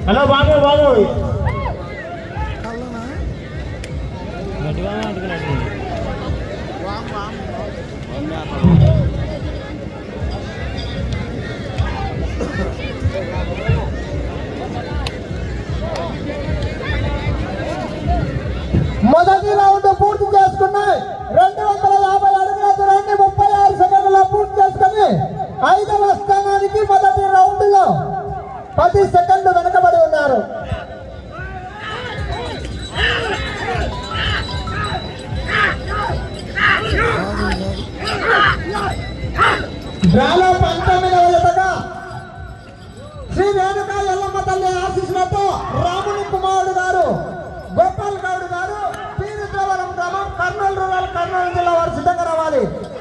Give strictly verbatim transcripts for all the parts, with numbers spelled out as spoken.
Hello బాబు బాబు మొదటి round పూర్తి చేసుకున్నాయి. రెండు వందల యాభై అడుగుల దూరాన్ని ముప్పై ఆరు సెకండ్లలో పూర్తి చేసుకుని ఐదవ స్థానానికి మొదటి రౌండ్ లో పది సెకండ్లు వెనకబడి ఉన్నారు. డ్రాలో పంతొమ్మిదవ జతగా శ్రీ రేణుక ఎల్లమ్మ తల్లి ఆశీస్సులతో రాముని కుమారుడు గారు గోపాల్ గౌడ్ గారు పీరుద్రవరం గ్రామం కర్నూలు రూరల్ కర్నూలు జిల్లా వారు సిద్ధంగా రావాలి.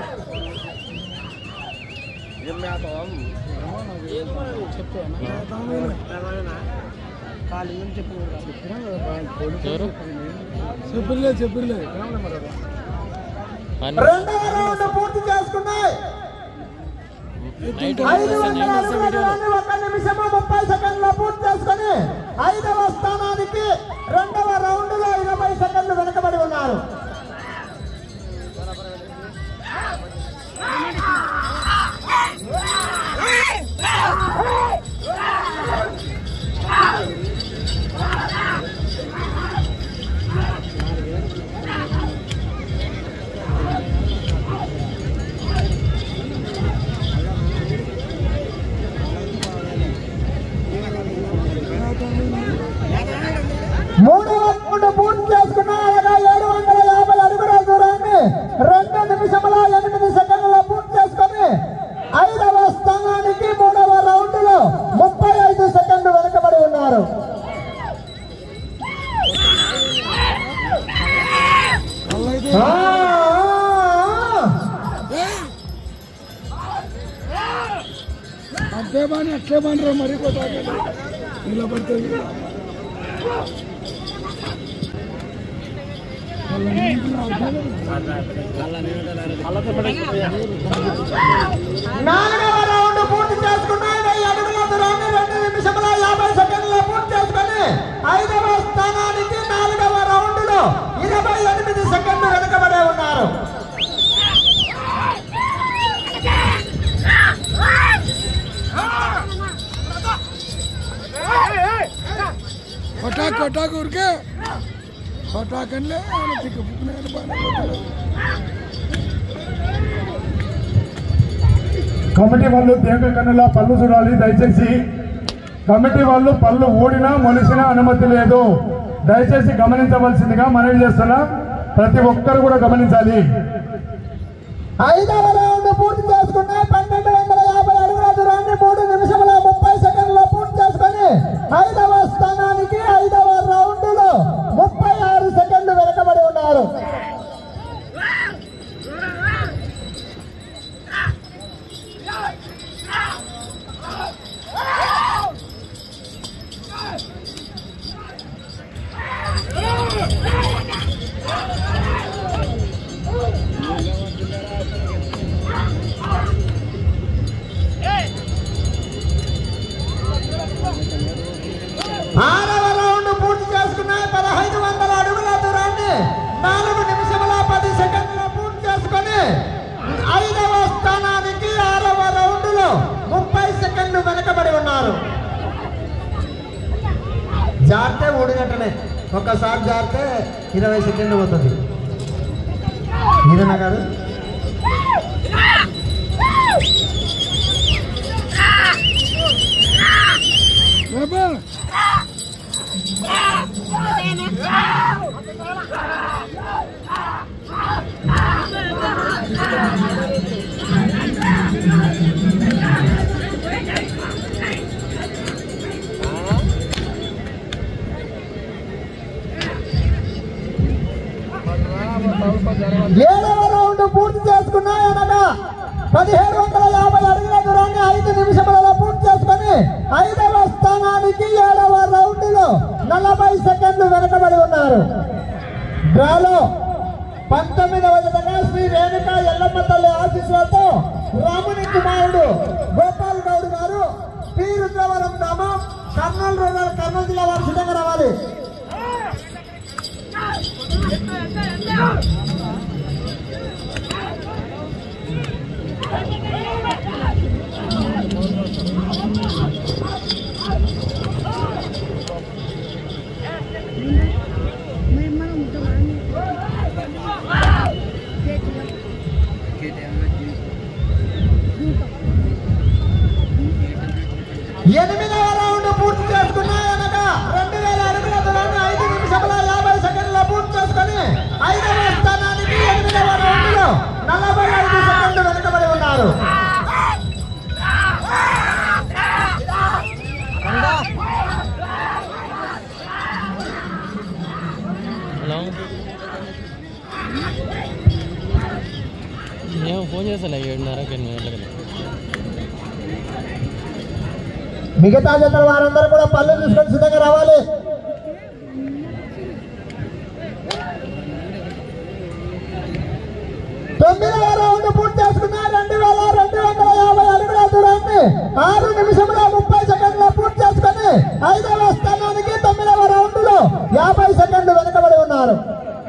రెండవ రౌండ్ పూర్తి చేసుకున్నాయి. ఐదు వందల అడుగుల దూరాన్ని ఒక నిమిషము ముప్పై సెకండ్ల పూర్తి చేసుకుని ఐదవ స్థానానికి రెండవ రౌండ్ లో ఇరవై సెకండ్లు వెనకబడి ఉన్నారు. మూడవ రౌండ్ పూర్తి చేసుకున్నాయగా ఏడు వందల యాభై అడుగుల దూరాన్ని రెండు నిమిషముల ఎనిమిది సెకండ్ల పూర్తి చేసుకుని ఐదవ స్థానానికి మూడవ రౌండ్ లో ముప్పై ఐదు సెకండ్లు వెనకబడి ఉన్నారు. అంతే బాని అట్లే బాని మరి ఇలా పడుతుంది. నాలుగవ రౌండ్ పూర్తి చేసుకున్నాయి. వెయ్యి అడుగుల దూరాన్ని రెండు నిమిషముల యాభై సెకండ్ల పూర్తి చేసుకుని ఐదవ స్థానానికి నాలుగవ రౌండ్ లో ఇరవై ఎనిమిది సెకండ్లు వెనకబడే ఉన్నారు. కొట్టాక కొట్టాక ఊరికే కొట్టాకనే కమిటీ వాళ్ళు దేవక కన్నుల పళ్ళు చూడాలి. దయచేసి కమిటీ వాళ్ళు పళ్ళు ఊడినా మొలిసినా అనుమతి లేదు. దయచేసి గమనించవలసిందిగా మనవి చేస్తున్నా. ప్రతి ఒక్కరు కూడా గమనించాలి. ఐదవ రౌండ్ పూర్తి చేసుకున్నాయి. పన్నెండు వందల యాభై అడుగుల దూరాన్ని మూడు నిమిషముల ముప్పై సెకండ్ల పూర్తి చేసుకుని ఐదవ స్థానానికి ఐదవ రౌండ్ లో ముప్పై ఆరు సెకండ్లు వెనకబడి ఉన్నారు. ఆరవ రౌండ్ పూర్తి చేసుకున్నాయి. పదహైదు వందల అడుగుల దూరాన్ని నాలుగు నిమిషముల పది సెకండ్ల పూర్తి చేసుకుని ఐదవ స్థానానికి ఆరవ రౌండ్ లో ముప్పై సెకండ్లు వెనకబడి ఉన్నారు. జారితే ఊడినట్టనే, ఒక్కసారి జారితే ఇరవై సెకండ్లు పోతుంది. మీరేనా గారు? ఏడవ రౌండ్ పూర్తి చేసుకున్నాయి అనగా పదిహేడు వందల యాభై అడుగుల దూరాన్ని ఐదు నిమిషములలో పూర్తి చేసుకుని ఐదవ స్థానానికి ఏడవ రౌండ్ లో నలభై సెకండ్లు వెనకబడి ఉన్నారు. డ్రాలో పంతొమ్మిదవ జతగా శ్రీ రేణుక ఎల్లమ్మ తల్లి ఆశీస్సులతో రాముని కుమారుడు గోపాల్ గౌడ్ గారు పీరుద్రవరం గ్రామం కర్నూలు రూరల్ కర్నూలు జిల్లా వారు సిద్ధంగా రావాలి. ఎనిమిదవ రౌండ్ పూర్తి చేసుకున్నాయనగా రెండు వేల అడుగుల దూరాన్ని ఐదు నిమిషముల యాభై సెకండ్ల పూర్తి చేసుకుని ఐదవ స్థానానికి ఎనిమిదవ రౌండ్ లో నలభై ఐదు సెకండ్లు వెనుకబడి ఉన్నారు. నేను ఫోన్ చేస్తాను ఏడున్నరకి ఎనిమిది గంటలకి. మిగతా జతల వారందరూ కూడా పళ్ళు తీసుకొని సిద్ధంగా రావాలి. తొమ్మిదవ రౌండ్ పూర్తి చేసుకున్న రెండు వేల రెండు వందల యాభై అడుగుల దూరాన్ని ఆరు నిమిషముల ముప్పై సెకండ్ల పూర్తి చేసుకుని ఐదవ స్థానానికి తొమ్మిదవ రౌండ్ లో యాభై సెకండ్లు వెనుకబడి ఉన్నారు.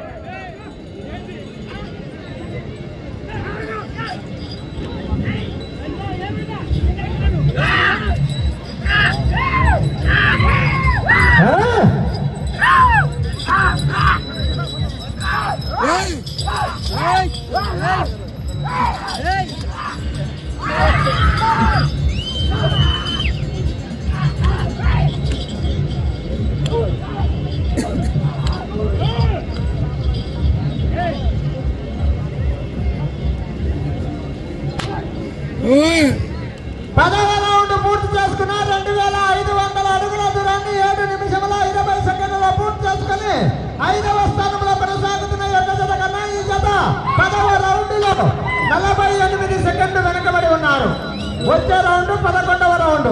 పదవ రౌండ్ పూర్తి చేసుకున్న రెండు వేల ఐదు వందల అడుగుల దూరాన్ని ఏడు నిమిషముల ఇరవై సెకండ్ల పూర్తి చేసుకుని ఐదవ స్థానంలో కొనసాగుతున్న ఎర్ర జత కన్నా ఈ జత పదవ రౌండ్ లో నలభై ఎనిమిది సెకండ్లు వెనుకబడి ఉన్నారు. వచ్చే రౌండ్ పదకొండవ రౌండ్.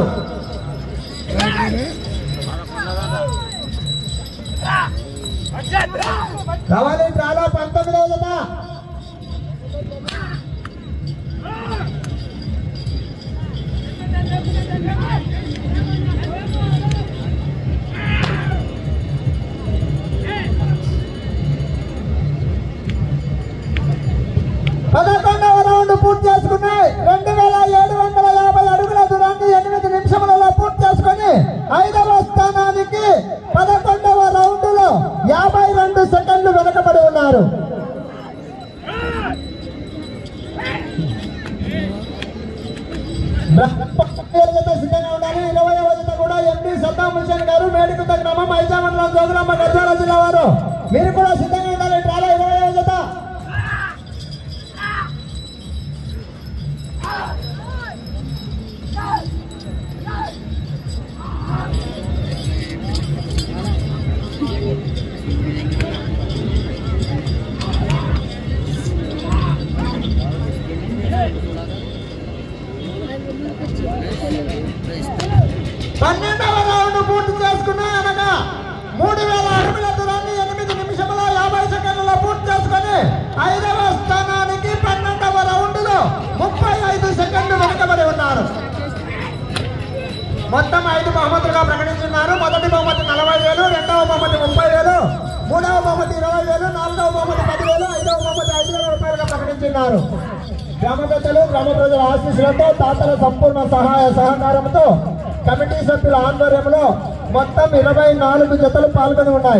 కావాలి డ్రాలో పంతొమ్మిదవ జత. పదకొండవ రౌండ్ పూర్తి చేసుకున్నాయి. రెండు వేల ఏడు వందల యాభై అడుగుల దూరాన్ని ఎనిమిది నిమిషములలో పూర్తి చేసుకుని ఐదవ స్థానానికి పదకొండవ రౌండ్ లో యాభై రెండు సెకండ్లు వెనకబడి ఉన్నారు. సిద్ధంగా ఉండాలి. ఇరవైవ జత కూడా ఎంపీ సద్దాం హుసేన్ గారు, మేడికుంట గ్రామం, ఐజా మండలం, జోగులాంబ గద్వాల జిల్లా వారు. మీరు కూడా సిద్ధంగా ఉండాలి. డ్రాలో ఇరవైవ జత. పన్నెండవ రౌండ్ పూర్తి చేసుకున్నా అనగా మూడు వేల అడుగుల దూరాన్ని ఎనిమిది నిమిషముల యాభై సెకండ్లలో పూర్తి చేసుకుని ఐదవ స్థానానికి పన్నెండవ రౌండ్ లో ముప్పై ఐదు సెకండ్లు వెనుకబడి ఉన్నారు. మొత్తం ఐదు బహుమతులుగా ప్రకటించున్నారు. మొదటి బహుమతి నలభై వేలు, రెండవ బహుమతి ముప్పై వేలు, మూడవ బహుమతి ఇరవై వేలు, నాలుగవ బహుమతి పదివేలు, ఐదవ బహుమతి ఐదు వేల రూపాయలుగా ప్రకటించున్నారు. గ్రామ పెద్దలు, గ్రామ ప్రజల ఆశీస్సులతో, తాతల సంపూర్ణ సహాయ సహకారంతో, కమిటీ సభ్యుల ఆధ్వర్యంలో మొత్తం ఇరవై నాలుగు జతలు పాల్గొని ఉన్నాయి.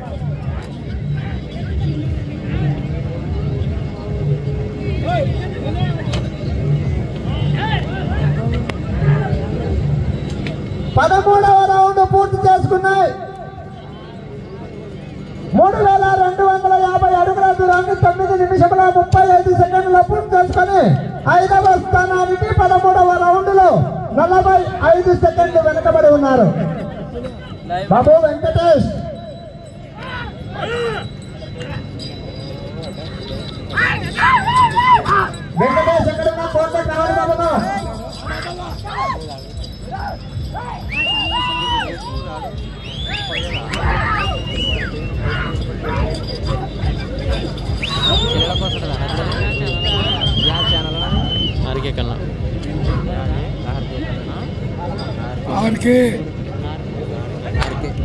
పదమూడవ రౌండ్ పూర్తి చేసుకున్నాయి. మూడు వేల రెండు వందల యాభై అడుగుల దూరాన్ని తొమ్మిది నిమిషముల ముప్పై ఐదు సెకండ్ల పూర్తి చేసుకుని ఐదవ స్థానానికి పదమూడవ రౌండ్ లో నలభై ఐదు సెకండ్లు వెనుకబడి ఉన్నారు. బాబు వెంకటేష్ వెంకటేష్ ఎక్కడున్నా కోర్టు కావాలి బాబును. ఆర్కే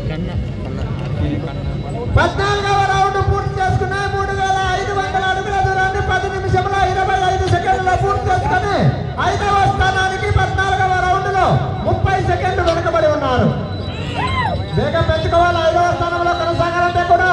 పద్నాలుగవ రౌండ్ పూర్తి చేసుకున్నాయి. మూడు వేల ఐదు వందల అడుగుల దూరాన్ని పది నిమిషంలో ఇరవై ఐదు సెకండ్లలో పూర్తి చేసుకుని ఐదవ స్థానానికి పద్నాలుగవ రౌండ్ లో ముప్పై సెకండ్లు వెనుకబడి ఉన్నారు. వేగం పెంచుకోవాలి. ఐదవ స్థానంలో కొనసాగాలంటే కూడా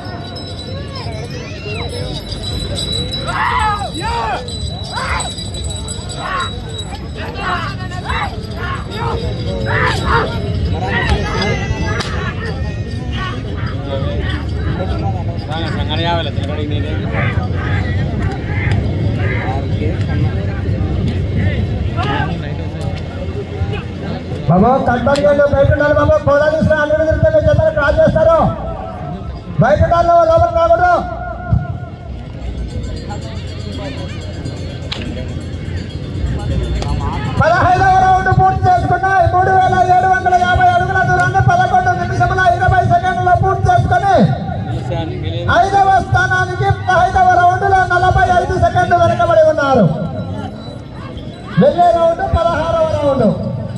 బాబు కట్టాలి బయట ఉండాలి. బాబు కోలా తీసుకుని అన్ని తిరిగితే మీ జతలు క్రాస్ చేస్తారు. బయట ఉండాలి, లోపల రాకూడదు. పదహైదవ రౌండ్ పూర్తి చేసుకున్నాయి. మూడు వేల ఏడు వందల యాభై అడుగుల దూరాన్ని పదకొండు నిమిషముల ఇరవై సెకండ్లలో పూర్తి చేసుకుని ఐదవ స్థానానికి పదహైదవ రౌండ్ లో నలభై ఐదు సెకండ్లు వెనుకబడి ఉన్నారు. వెళ్ళే రౌండ్ పదహారవ రౌండ్.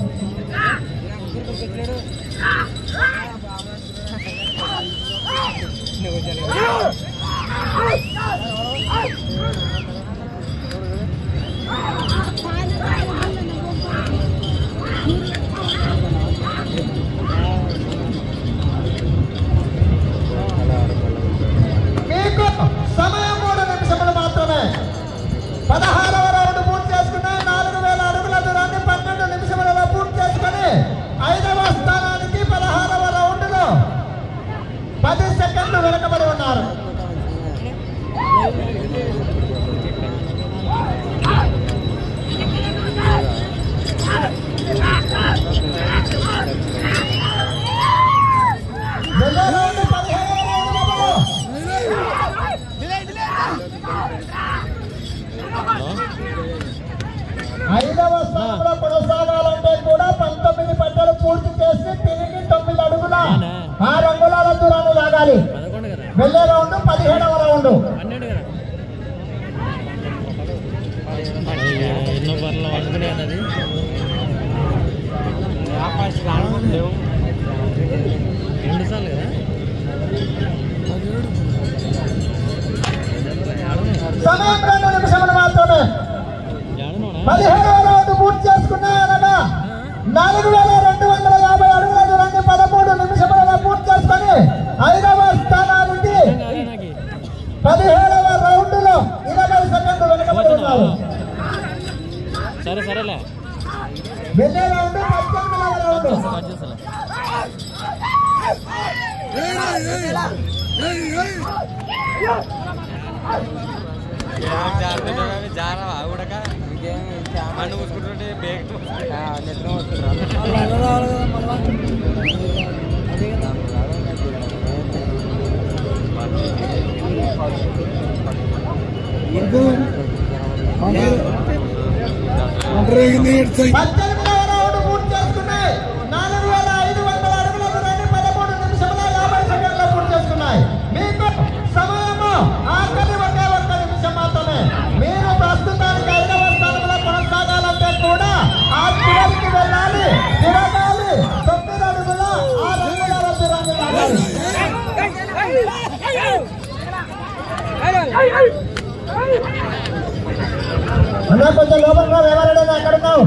మీకు సమయం మూడు నిమిషములు మాత్రమే. పదహారవ రౌండ్ పూర్తి చేసుకున్నాయి. నాలుగు వేల అడుగుల దూరాన్ని పన్నెండు నిమిషములలో పూర్తి చేసుకుని ఐదవ స్థానానికి పదహారవ రౌండ్ లో పది సెకండ్లు వెనుకబడి ఉన్నారు. ఐదవ స్థానంలో కొనసాగాలంటే కూడా పంతొమ్మిది పట్టలు పూర్తి చేసి తిరిగి తొమ్మిది అడుగుల ఆరు అంగుళాల దూరాన్ని లాగాలి. వెళ్ళే రౌండ్ పదిహేడవ రౌండ్. ఎన్నో పర్ల వండుకునే అన్నది రెండు సార్లు కదా. సమయం రెండు నిమిషములు మాత్రమే. పదిహేడవ రౌండ్ పూర్తి చేసుకున్నాయనగా నాలుగు వేల రెండు వందల యాభై అడుగుల దూరాన్ని పదమూడు నిమిషములలో పూర్తి చేసుకుని ఐదవ స్థానానికి పదిహేడవ రౌండ్ లో ఇరవై సెకండ్లు వెనుకబడి ఉన్నారు. సరే సరేలే. వెళ్ళే రౌండ్ పద్దెనిమిదవ రౌండ్. మన్ను కూసుకుంటుంటే బేగ్ నెట్లో పద్దెనిమిదవ రౌండ్ పూర్తి చేసుకున్నాయి. నాలుగు వేల ఐదు వందల అడుగుల దూరాన్ని పదమూడు నిమిషముల యాభై సెకండ్లు పూర్తి చేసుకున్నాయి. మీకు సమయము ఆఖరి ఒకే ఒక్క నిమిషం మాత్రమే. మీరు ప్రస్తుతానికి ఐదవ స్థానంలో కొనసాగాలంటే కూడా ఆ చివరికి వెళ్ళాలి, తిరగాలి. తొమ్మిది అడుగుల ఆరు అంగుళాల దూరాన్ని లాగాలి. అన్నా కొంచెం లోపల ఎవరైనా అక్కడ ఉన్నావు.